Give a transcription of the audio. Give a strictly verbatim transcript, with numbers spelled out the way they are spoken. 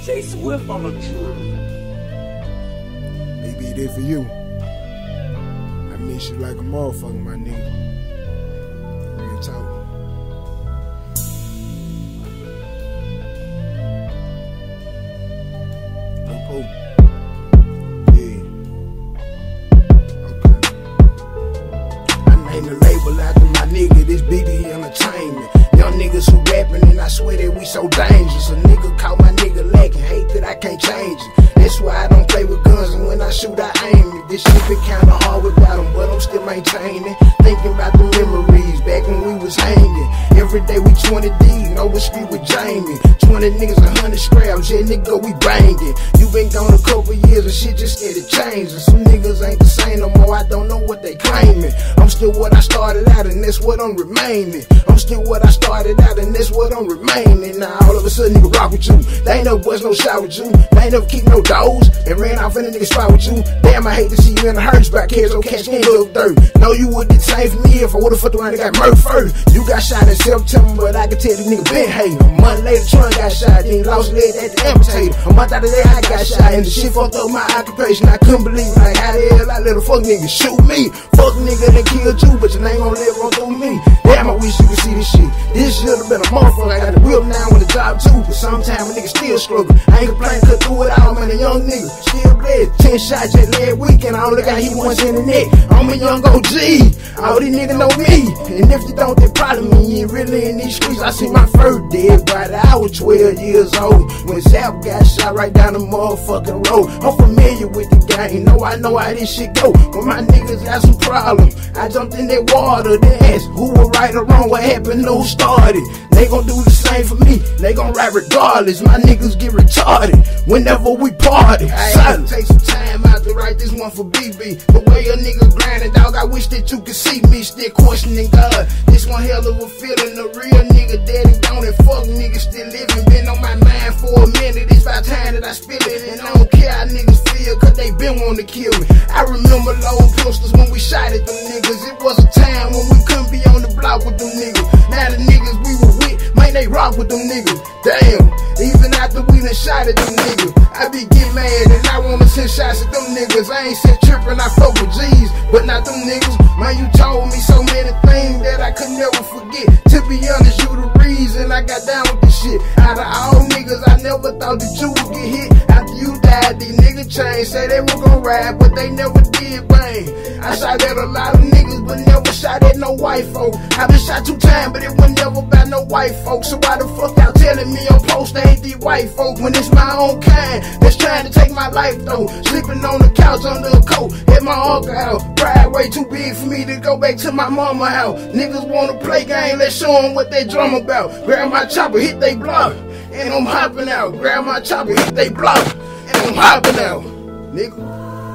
J Swift on the truth. They be there for you. I miss you like a motherfucker, my nigga. Real talk. Lupo. Yeah. Okay. I named the label after my nigga, this B D Entertainment. Young niggas who rapping and I swear that we so dangerous. A nigga caught my nigga lacking, hate that I can't change it. That's why I don't play with guns, and when I shoot I aim it. This shit been kinda hard without them, but I'm still maintaining. Thinking about the memories back when we was hanging. Every day we twenty deep, no street with Jamie. Twenty niggas, a hundred scraps, yeah nigga we banging. You been gone a couple years and shit just started changing. Some niggas ain't the same no more, I don't know what they claiming. I'm still what I started out and that's what I'm remaining. I'm still what I started out and that's what I'm remaining. Now all of a sudden nigga rock with you. They ain't never bust no shot with you. They ain't never keep no doors and ran off in the nigga spot with you. Damn, I hate to see you in a hearse back here, so catch me little dirt. Know you would the same for me if I would've fucked around and got murdered first. You got shot in September, but I can tell the nigga been hating. A month later, Trump got shot, then lost leg at the amputator. A month out of there, I got shot, and the shit fucked up my occupation. I couldn't believe it, like how the hell I let a fuck nigga shoot me. Fuck nigga that killed you, but your name gon' live on through me. Damn, I wish you could see this shit. This should've been a motherfucker. I got the whip now on the job too, but sometimes a nigga still struggle. I ain't complaining, cut through it all, man. A young nigga still bled. Ten shots just last weekend, I only got hit once in the neck. I'm a young O G. All these niggas know me, and if you don't, they probably mean you ain't really in these streets. I see my first dead body, I was twelve years old when Zap got shot right down the motherfucking road. I'm familiar with the game, know I know how this shit go. When my niggas got some problems, I jumped in that water, then asked who was right or wrong, what happened, who started. They gon' do the same for me, they gon' rap regardless. My niggas get retarded whenever we party. I had to take some time out to write this one for B B. The way a nigga grinding, dog, I wish that you could see me still questioning God. This one hell of a feeling, a real nigga dead and gone, and fuck niggas still living. Been on my mind for a minute, it's about time that I spill it. And I don't care how niggas feel, cause they been wanting to kill me. I remember loading pistols when we shot at them niggas. It was a time when we couldn't be on the block with them niggas. Now the niggas we were with, man, they rock with them niggas. Damn, even after we done shot at them niggas, I be getting mad and I wanna send shots at them niggas. I ain't sent trippin', I fuck with G's, but not them niggas. Man, you told me so many things that I could never forget. To be honest, you the reason I got down with this shit. Out of all niggas, I never thought that you would get hit. After you died, these niggas changed, say they were gon' ride, but they never did, bang. I shot at a lot of niggas, but never shot at no white folk. I been shot two times, but it was never about no white folks. So why the fuck y'all telling me I'm post ain't these white folk when it's my own kind that's trying to take my life though? Sleeping on the couch under a coat at my uncle house. Pride way too big for me to go back to my mama house. Niggas wanna play game, let's show them what they drum about. Grab my chopper, hit they block, and I'm hopping out. Grab my chopper, hit they block, and I'm hopping out, nigga.